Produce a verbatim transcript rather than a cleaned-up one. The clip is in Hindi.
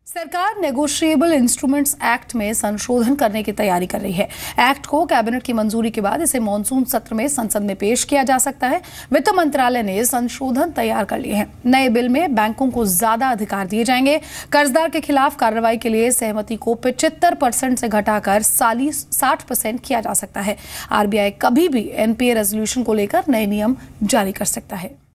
सरकार नेगोशिएबल इंस्ट्रूमेंट्स एक्ट में संशोधन करने की तैयारी कर रही है। एक्ट को कैबिनेट की मंजूरी के बाद इसे मॉनसून सत्र में संसद में पेश किया जा सकता है। वित्त मंत्रालय ने संशोधन तैयार कर लिए हैं। नए बिल में बैंकों को ज्यादा अधिकार दिए जाएंगे। कर्जदार के खिलाफ कार्रवाई के लिए सहमति को पचहत्तर परसेंट से घटाकर साली साठ परसेंट किया जा सकता है। आरबीआई कभी भी एनपीए रेजोल्यूशन को लेकर नए नियम जारी कर सकता है।